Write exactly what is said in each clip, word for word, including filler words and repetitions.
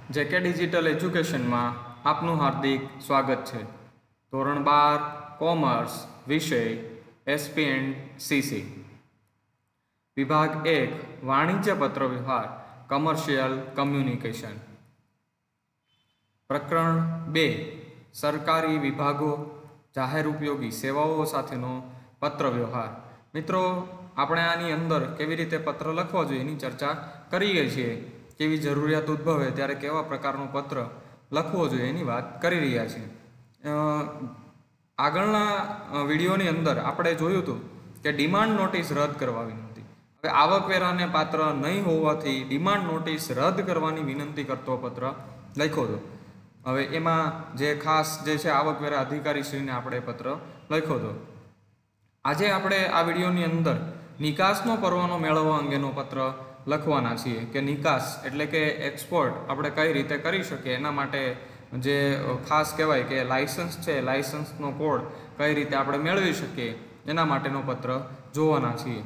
જેકે digital એજ્યુકેશનમાં આપનું હાર્દિક સ્વાગત છે। ધોરણ બાર કોમર્સ વિષય એસપી એન્ડ સીસી વિભાગ એક વાણિજ્ય પત્ર વ્યવહાર કમર્શિયલ કમ્યુનિકેશન પ્રકરણ બે સરકારી વિભાગો જાહેર ઉપયોગી સેવાઓ સાથેનો પત્ર વ્યવહાર। મિત્રો આપણે આની અંદર કેવી રીતે પત્ર લખવો જોઈએ એની ચર્ચા કરીએ છીએ। કેવી જરૂરિયાત ઉદ્ભવે ત્યારે કેવા પ્રકારનો પત્ર લખવો જોઈએ એની વાત કરી રહ્યા છીએ। આગળના વિડીયોની અંદર આપણે જોયું હતું કે ડિમાન્ડ નોટિસ રદ કરવા વિનંતી। હવે આવકવેરાને પાત્ર નહીં હોવાથી ડિમાન્ડ નોટિસ રદ કરવાની વિનંતી કરતો પત્ર લખ્યો હતો। હવે એમાં જે ખાસ જે છે આવકવેરા અધિકારીશ્રીને આપણે પત્ર લખ્યો હતો। આજે આપણે આ વિડીયોની અંદર નિકાસનો પરવાનો મેળવવા અંગેનો પત્ર લખવાના છીએ કે નિકાસ એટલે કે એક્સપોર્ટ આપણે કઈ રીતે કરી શકીએ એના માટે જે ખાસ કહેવાય કે લાયસન્સ છે લાયસન્સનો કોડ કઈ રીતે આપણે મેળવી શકીએ એના માટેનો પત્ર જોવાના છીએ।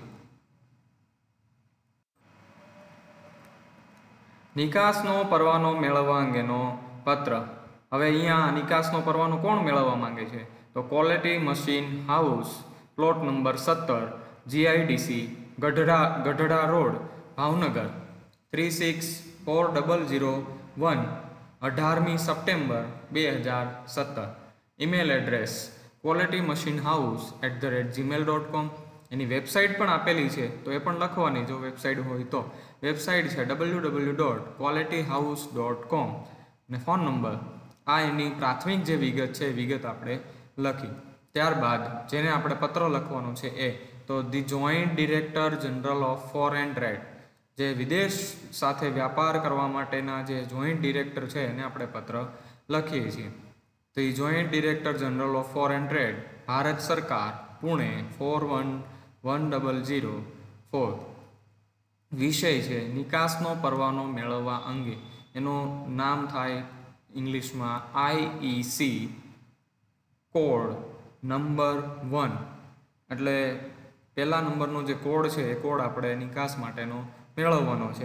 નિકાસનો પરવાનો મેળવવા અંગેનો પત્ર। હવે અહીંયા નિકાસનો પરવાનો કોણ મેળવવા માંગે છે તો quality machine house plot number સત્તર GIDC Gadhada Gadhada road Bhavnagar three six four double zero one અઢારમી સપ્ટેમ્બર બે હજાર સત્તર। Email address quality machine house at the rate gmail dot com. એની વેબસાઇટ પણ આપેલી છે તો એ પણ લખવાની જો વેબસાઇટ હોય તો। વેબસાઇટ છે W W dot quality house dot com અને ફોન નંબર આ એની પ્રાથમિક જે વિગત છે એ વિગત આપણે લખી। ત્યારબાદ જેને આપણે પત્ર લખવાનો છે એ તો the joint director general of foreign trade જે વિદેશ સાથે વ્યાપાર કરવા માટેના જે જોઈન્ટ ડિરેક્ટર છે એને આપણે પત્ર લખીએ છીએ। The joint director general of foreign trade Bharat સરકાર Pune four one one double zero four. વિષય છે નિકાસનો પરવાનો મેળવવા અંગે। એનું નામ થાય ઇંગ્લિશમાં આઈઈસી કોડ નંબર વન એટલે પહેલા નંબરનો જે કોડ છે એ કોડ આપણે નિકાસ માટેનો મેળવવાનો છે।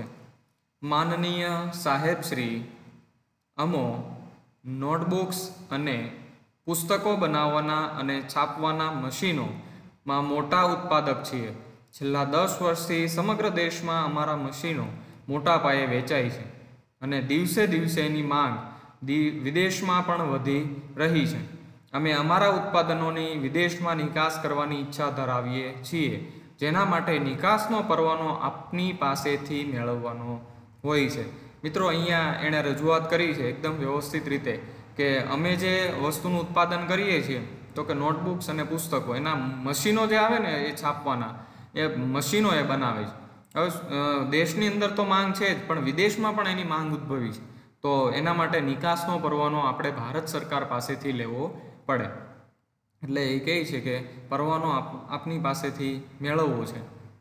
માનનીય સાહેબશ્રી અમો નોટબુક્સ અને પુસ્તકો બનાવવાના અને છાપવાના મશીનોમાં મોટા ઉત્પાદક છીએ। છેલ્લા દસ વર્ષથી સમગ્ર દેશમાં અમારા મશીનો મોટા પાયે વેચાય છે અને દિવસે દિવસે એની માંગ વિદેશમાં પણ વધી રહી છે। અમે અમારા ઉત્પાદનોની વિદેશમાં નિકાસ કરવાની ઈચ્છા ધરાવીએ છીએ જેના માટે નિકાસનો પરવાનો આપની પાસેથી મેળવવાનો હોય છે। મિત્રો અહીંયા એણે રજૂઆત કરી છે એકદમ વ્યવસ્થિત રીતે કે અમે જે વસ્તુનું ઉત્પાદન કરીએ છીએ તો કે નોટબુક્સ અને પુસ્તકો એના મશીનો જે આવે ને એ છાપવાના એ મશીનો એ બનાવે છે। હવે દેશની અંદર તો માંગ છે જ પણ વિદેશમાં પણ એની માંગ ઉદ્ભવી છે તો એના માટે નિકાસનો પરવાનો આપણે ભારત સરકાર પાસેથી લેવો પડે। એટલે એ કહે છે કે પરવાનો આપની પાસેથી મેળવવો છે।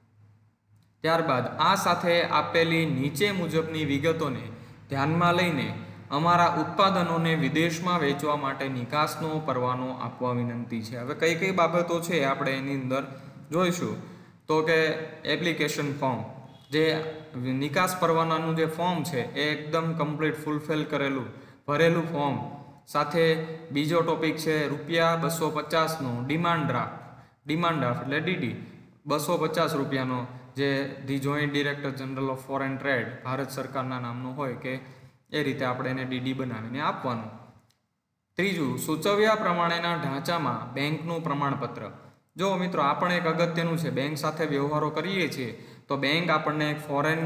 ત્યારબાદ આ સાથે આપેલી નીચે મુજબની વિગતોને ધ્યાનમાં લઈને અમારા ઉત્પાદનોને વિદેશમાં વેચવા માટે નિકાસનો પરવાનો આપવા વિનંતી છે। હવે કઈ કઈ બાબતો છે આપણે એની અંદર જોઈશું તો કે એપ્લિકેશન ફોર્મ જે નિકાસ પરવાનાનું જે ફોર્મ છે એ એકદમ કમ્પ્લીટ ફૂલફિલ કરેલું ભરેલું ફોર્મ સાથે બીજો ટોપિક છે રૂપિયા બસો પચાસનો ડિમાન્ડ ડ્રાફ્ટ ડિમાન્ડ ડ્રાફ્ટ એટલે ડીડી બસો પચાસ રૂપિયાનો જે the joint director general of foreign trade Bharat સરકારના નામનો હોય કે એ રીતે આપણે એને ડીડી બનાવીને આપવાનું। ત્રીજું સૂચવ્યા પ્રમાણેના ઢાંચામાં બેંકનું પ્રમાણપત્ર। જો મિત્રો આ પણ એક અગત્યનું છે બેંક સાથે વ્યવહારો કરીએ છીએ તો બેંક આપણને એક ફોરેન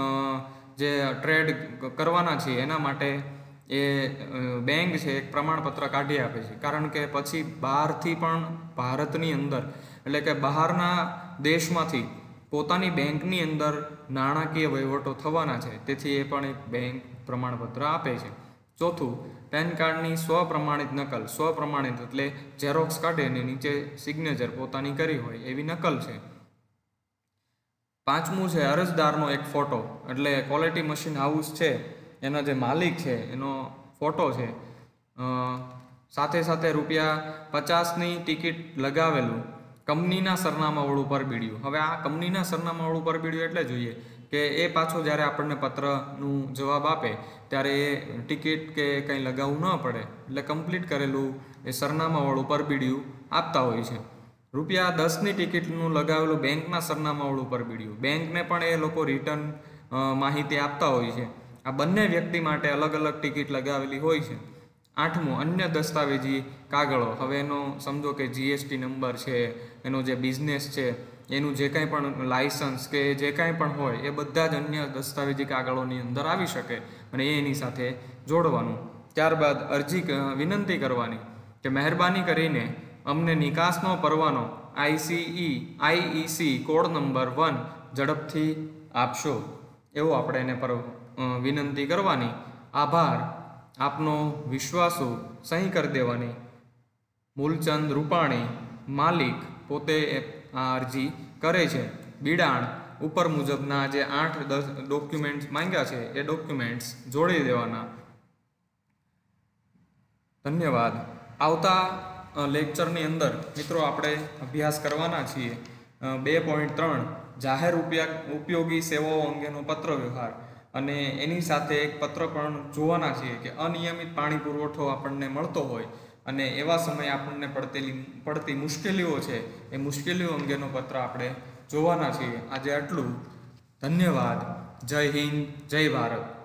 જે ટ્રેડ કરવાના છે એના માટે એ બેંક છે એક પ્રમાણપત્ર કાઢી આપે છે કારણ કે પછી બહારથી પણ ભારતની અંદર એટલે કે બહારના દેશમાંથી પોતાની બેંકની અંદર નાણાકીય વહીવટો થવાના છે તેથી એ પણ એક બેંક પ્રમાણપત્ર આપે છે। ચોથું પેન કાર્ડની સ્વપ્રમાણિત નકલ સ્વપ્રમાણિત એટલે ઝેરોક્સ કાઢે અને નીચે સિગ્નેચર પોતાની કરી હોય એવી નકલ છે। પાંચમું છે અરજદારનો એક ફોટો એટલે ક્વોલિટી મશીન હાઉસ છે એના જે માલિક છે એનો ફોટો છે। સાથે સાથે રૂપિયા પચાસની ટિકિટ લગાવેલું કંપનીના સરનામાવાળું પરબીડિયું। હવે આ કંપનીના સરનામાવાળું પરબીડિયું એટલે જોઈએ કે એ પાછો જ્યારે આપણને પત્રનું જવાબ આપે ત્યારે એ ટિકિટ કે કંઈ લગાવવું ન પડે, એટલે કમ્પ્લીટ કરેલું એ સરનામાવાળું પરબીડિયું આપતા હોય છે. રૂપિયા દસની ટિકિટનું લગાવેલું બેંકના સરનામાવાળું પરબીડિયું, બેંકને પણ એ લોકો રિટર્ન માહિતી આપતા હોય છે. આ બંને વ્યક્તિ માટે અલગ અલગ ટિકિટ લગાવેલી હોય છે. આઠમું, અન્ય દસ્તાવેજી કાગળો. હવે એનો સમજો કે જીએસટી નંબર છે, એનો જે બિઝનેસ છે, એનું જે કાંઈ પણ લાયસન્સ કે જે કાંઈ પણ હોય એ બધા જ અન્ય દસ્તાવેજી કાગળોની અંદર આવી શકે અને એ એની સાથે જોડવાનું. ત્યારબાદ અરજી વિનંતી કરવાની કે મહેરબાની કરીને અમને નિકાસનો પરવાનો ICE IEC code number one ઝડપથી આપશો, એવું આપણે એને પર વિનંતી કરવાની. આભાર આપનો વિશ્વાસુ, સહી કરી દેવાની. મૂલચંદ રૂપાણી, માલિક, પોતે આ અરજી કરે છે. બિડાણ ઉપર મુજબના જે આઠ દસ ડોક્યુમેન્ટ્સ માંગ્યા છે એ ડોક્યુમેન્ટ્સ જોડી દેવાના. ધન્યવાદ. આવતા લેક્ચરની અંદર મિત્રો આપણે અભ્યાસ કરવાના છીએ બે પોઈન્ટ ત્રણ જાહેર ઉપયોગી સેવાઓ અંગેનો પત્ર વ્યવહાર, અને એની સાથે એક પત્ર પણ જોવાના છીએ કે અનિયમિત પાણી પુરવઠો આપણને મળતો હોય અને એવા સમયે આપણને પડતેલી પડતી મુશ્કેલીઓ છે એ મુશ્કેલીઓ અંગેનો પત્ર આપણે જોવાના છીએ. આજે આટલું. ધન્યવાદ. જય હિન્દ, જય ભારત.